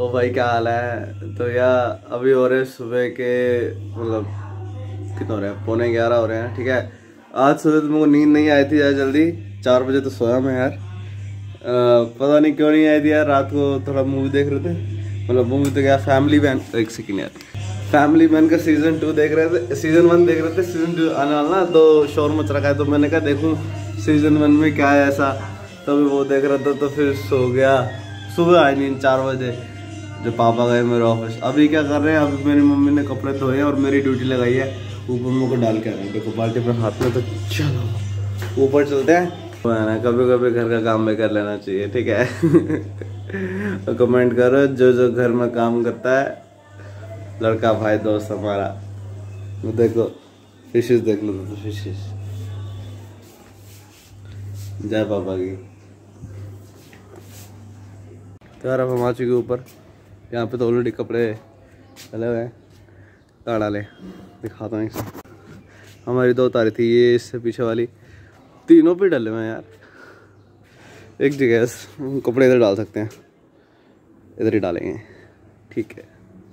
ओ भाई क्या हाल है। तो यार अभी हो रहे सुबह के मतलब कितने हो रहे हैं, 11:15 हो रहे हैं। ठीक है, आज सुबह तो मेरे को नींद नहीं आई थी यार, जल्दी 4 बजे तो सोया मैं यार। पता नहीं क्यों नहीं आई थी यार। रात को थोड़ा मूवी देख रहे थे, मतलब मूवी तो क्या, फैमिली मैन, एक सेकेंड यार, फैमिली मैन का सीजन 2 देख रहे थे, सीजन 1 देख रहे थे, सीजन 2 आने वाला ना, तो शोर मच रखा है। तो मैंने कहा देखूं सीजन 1 में क्या है ऐसा, तभी वो देख रहा था तो फिर सो गया। सुबह आई नींद 4 बजे, जो पापा गए मेरे ऑफिस। अभी क्या कर रहे हैं, अभी मेरी मम्मी ने कपड़े धोए और मेरी ड्यूटी लगाई है, ऊपर मुँह को डाल के आ रहे हैं। देखो बाल्टी पर हाथ में, तो चलो ऊपर चलते हैं। ना कभी कभी घर का काम भी कर लेना चाहिए, ठीक है। तो कमेंट करो जो जो घर में काम करता है, लड़का भाई दोस्त हमारा। देखो फिशेस देख लो, तो फिशेस, जय पापा की। तो यार अब हम आ चुके ऊपर, यहाँ पे तो ऑलरेडी कपड़े डले हुए हैं। कहाँ डाले दिखाता हूँ। हमारी 2 तारीख थी, ये इससे पीछे वाली, तीनों पे डले हुए हैं यार। एक जगह कपड़े इधर डाल सकते हैं, इधर ही डालेंगे, ठीक है।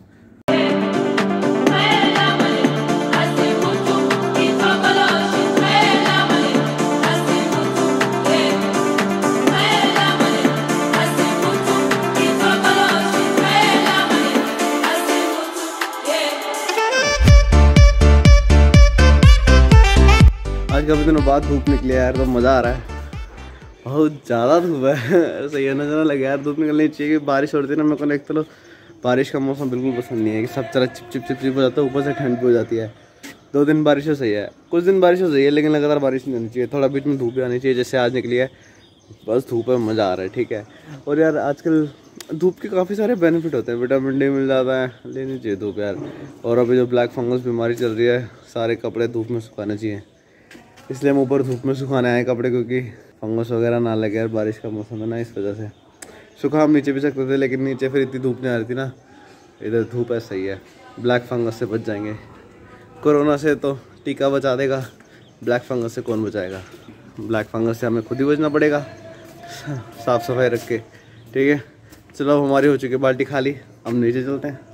आज काफ़ी दिनों बाद धूप निकली है यार, तो मज़ा आ रहा है। बहुत ज़्यादा धूप है, सही है, नजर लगे यार। धूप निकलनी चाहिए, बारिश होती है ना। मेरे को एक तो बारिश का मौसम बिल्कुल पसंद नहीं है, कि सब तरह चिप चिप चिप चिप हो जाता है, ऊपर से ठंड भी हो जाती है। 2 दिन बारिश हो सही है, कुछ दिन बारिश हो सही है, लेकिन लगातार बारिश नहीं होनी चाहिए। थोड़ा बीच में धूप भी आनी चाहिए, जैसे आज निकली है, बस धूप है, मज़ा आ रहा है, ठीक है। और यार आजकल धूप के काफ़ी सारे बेनिफिट होते हैं, विटामिन डी मिल जाता है, लेनी चाहिए धूप यार। और अभी जो ब्लैक फंगस बीमारी चल रही है, सारे कपड़े धूप में सुखाने चाहिए, इसलिए हम ऊपर धूप में सुखाने आए कपड़े, क्योंकि फंगस वगैरह ना लगे यार। बारिश का मौसम है ना, इस वजह से सुखा हम नीचे भी सकते थे, लेकिन नीचे फिर इतनी धूप नहीं आ रही थी ना। इधर धूप है, सही है, ब्लैक फंगस से बच जाएंगे। कोरोना से तो टीका बचा देगा, ब्लैक फंगस से कौन बचाएगा। ब्लैक फंगस से हमें खुद ही बचना पड़ेगा, साफ़ सफाई रख के, ठीक है। चलो हमारी हो चुकी बाल्टी खाली, हम नीचे चलते हैं।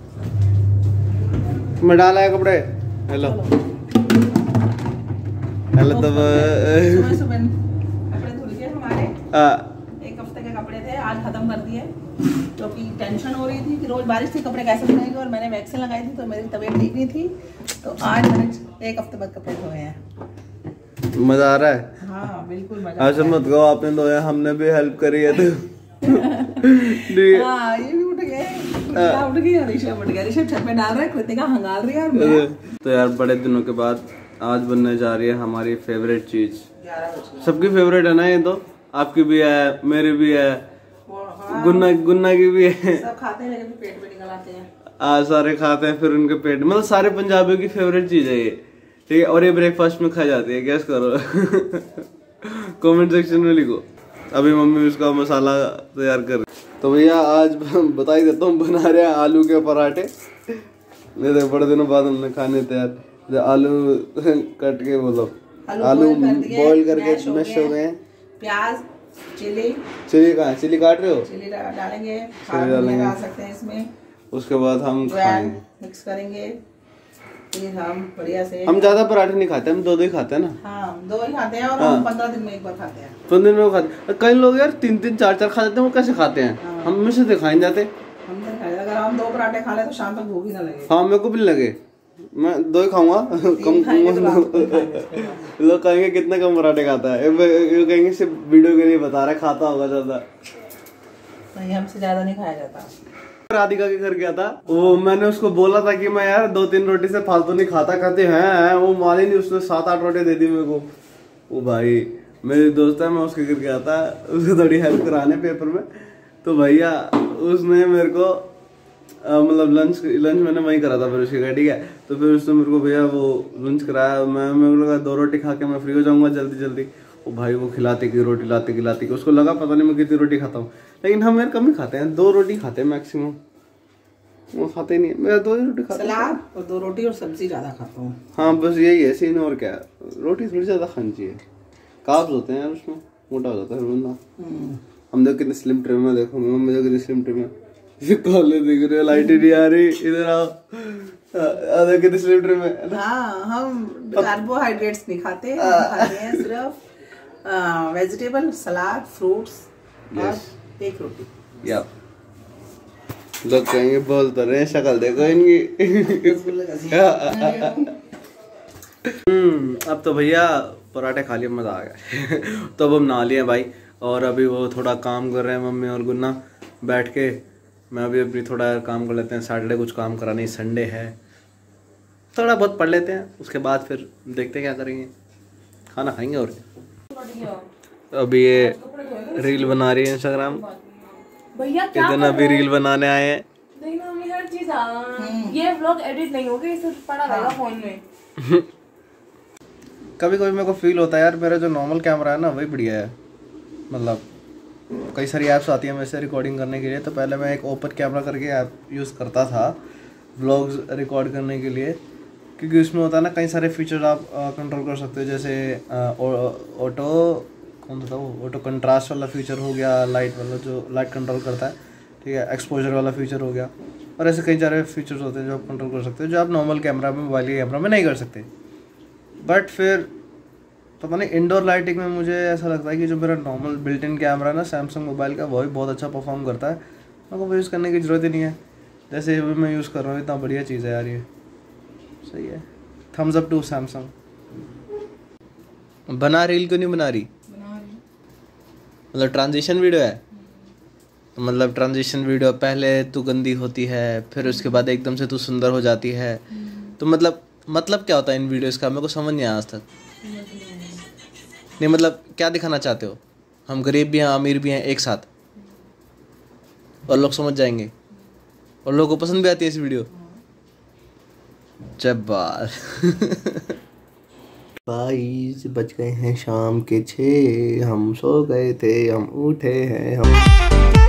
मैं डाला है कपड़े, हेलो हेलो। तब सुबह कपड़े धुल गए हमारे, 1 हफ्ते के कपड़े थे, आज खत्म कर दिए, क्योंकि टेंशन हो रही थी कि रोज बारिश थी, कपड़े कैसे धुलेंगे। और मैंने वैक्सीन लगाई थी, तो मेरी तबीयत ठीक नहीं थी, तो आज मैंने 1 हफ्ते बाद कपड़े धोए हैं। मजा आ रहा है? हाँ बिल्कुल मजा। अच्छा मत कहो आपने धोया, हमने भी हेल्प करी है। तो हाँ ये भी उठ गए, उठ गई, ऋषभ उठ गया, ऋषभ छत पे डाल रहा है, कृतिका हंगाल रही है। तो यार बड़े दिनों के बाद आज बनने जा रही है हमारी फेवरेट चीज। सबकी फेवरेट है ना ये, तो आपकी भी है, मेरी भी है, गुन्ना की भी है, सब खाते हैं, लेकिन पेट में निकल आते हैं। सारे खाते हैं, फिर उनके पेट, मतलब सारे पंजाबियों की फेवरेट चीज है ये, ठीक है। और ये ब्रेकफास्ट में खा जाती है, गैस करो। कमेंट सेक्शन में लिखो। अभी मम्मी उसका मसाला तैयार कर। तो भैया आज बता ही देता हूँ, बना रहे हैं आलू के पराठे। बड़े दिनों बाद हमने खाने तैयार, आलू कट के, बोलो आलू बॉईल करके मैश हो गए। प्याज, चिली कहाँ है? चिली काट रहे हो? चिली डालेंगे, डाल सकते हैं इसमें। उसके बाद हम खाएंगे, मिक्स करेंगे, फिर हम बढ़िया से। हम ज्यादा पराठे नहीं खाते, हम 2 ही खाते हैं ना। हाँ 2 ही खाते हैं, और हम 15 दिन में 1 बार खाते हैं। 15 दिन में खाते। कई लोग यार 3-3 4-4 खा जाते हैं, वो कैसे खाते हैं? हाँ। हम में से तो खा नहीं जाते। अगर हम 2 पराठे खा ले तो शाम तक भूख ही ना लगे। हाँ मेरे को भी लगे, मैं 2 ही खाऊंगा। कम लोग कहेंगे कितने कम पराठे खाता है, ये कहेंगे सिर्फ वीडियो के लिए बता रहा है, खाता होगा ज्यादा। नहीं हमसे ज्यादा नहीं खाया जाता। राधिका के घर गया था, वो मैंने उसको बोला था कि मैं यार 2-3 रोटी से फालतू नहीं खाता, कहते हैं वो मानी नहीं, उसने 7-8 रोटी दे दी मेरे को। वो भाई मेरी दोस्त है, मैं उसके घर गया था उसको थोड़ी हेल्प कराने पेपर में। तो भैया उसने मेरे को मतलब लंच मैंने वहीं करा था फिर उसके घर, ठीक है। तो फिर उसने मेरे को भैया वो लंच कराया, मैं लगा 2 रोटी खा के मैं फ्री हो जाऊंगा जल्दी जल्दी। वो भाई वो खिलाते की रोटी लाते खिलाते की, उसको लगा पता नहीं मैं कितनी रोटी खाता हूँ, लेकिन हम यार कम ही खाते हैं, 2 रोटी खाते हैं मैक्सिमम, वो खाते नहीं है। मैं 2 ही रोटी खाता हूँ, सलाद और 2 रोटी और सब्जी ज्यादा खाता हूँ। हाँ बस यही है सीन, और क्या, रोटी थोड़ी ज्यादा खानी चाहिए, कार्ब्स होते हैं यार उसमें, मोटा हो जाता है बंदा। हम देखो कितने स्लिम ट्रिम में, देखो मम्मी देखो कितनी स्लिम ट्रिम में, कॉलेज देख रहे हो, लाइट ही नहीं आ रही, इधर आओ। आधा कितने स्लिप ट्रे में। हाँ, हम कार्बोहाइड्रेट्स नहीं खाते, हम खाते हैं सिर्फ वेजिटेबल, सलाद, फ्रूट्स और एक रोटी। या लोग कहेंगे बोल तो रहे, शक्ल देखो इनकी। अब तो भैया पराठे खा लिए, मजा आ गया। तो अब हम नहा लिए भाई, और अभी वो थोड़ा काम कर रहे हैं मम्मी और गुन्ना बैठ के। मैं अभी थोड़ा काम कर लेते हैं, सैटरडे कुछ काम करा नहीं, संडे है, थोड़ा बहुत पढ़ लेते हैं, उसके बाद फिर देखते हैं क्या करेंगे, खाना खाएंगे और क्या। अभी ये रील बना रही है इंस्टाग्राम भैया, इतना अभी रील बनाने आए हैं। नहीं मम्मी हर चीज ये व्लॉग एडिट नहीं होगा, ये सिर्फ पड़ा रहेगा फोन में। कभी कभी मेरे को फील होता है यार, मेरा जो नॉर्मल कैमरा है ना वही बढ़िया है। मतलब कई सारी ऐप्स आती हैं वैसे रिकॉर्डिंग करने के लिए, तो पहले मैं एक ओपन कैमरा करके ऐप यूज़ करता था व्लॉग्स रिकॉर्ड करने के लिए, क्योंकि उसमें होता है ना कई सारे फीचर्स आप कंट्रोल कर सकते हो, जैसे ऑटो कौन सा था वो, ऑटो कंट्रास्ट वाला फीचर हो गया, लाइट वाला जो लाइट कंट्रोल करता है, ठीक है, एक्सपोजर वाला फीचर हो गया, और ऐसे कई सारे फीचर्स होते हैं जो आप कंट्रोल कर सकते हो, जो आप नॉर्मल कैमरा में, मोबाइल के कैमरा में नहीं कर सकते। बट फिर पता नहीं इंडोर लाइटिंग में मुझे ऐसा लगता है कि जो मेरा नॉर्मल बिल्ट इन कैमरा है ना सैमसंग मोबाइल का, वो भी बहुत अच्छा परफॉर्म करता है, मेरे को यूज़ करने की ज़रूरत ही नहीं है। जैसे अभी मैं यूज़ कर रहा हूँ, इतना बढ़िया चीज़ है यार, ये सही है। Thumbs up to Samsung. बना रील क्यों नहीं बना रही? मतलब ट्रांजिशन वीडियो है, तो मतलब ट्रांजिशन वीडियो पहले तू गंदी होती है, फिर उसके बाद एकदम से तू सुंदर हो जाती है, तो मतलब क्या होता है इन वीडियोस का? मेरे को समझ नहीं आया आज तक। नहीं मतलब क्या दिखाना चाहते हो? हम गरीब भी हैं अमीर भी हैं एक साथ, और लोग समझ जाएंगे, और लोगों को पसंद भी आती है इस वीडियो। जब बात भाई बज गए हैं शाम के 6, हम सो गए थे, हम उठे हैं हम।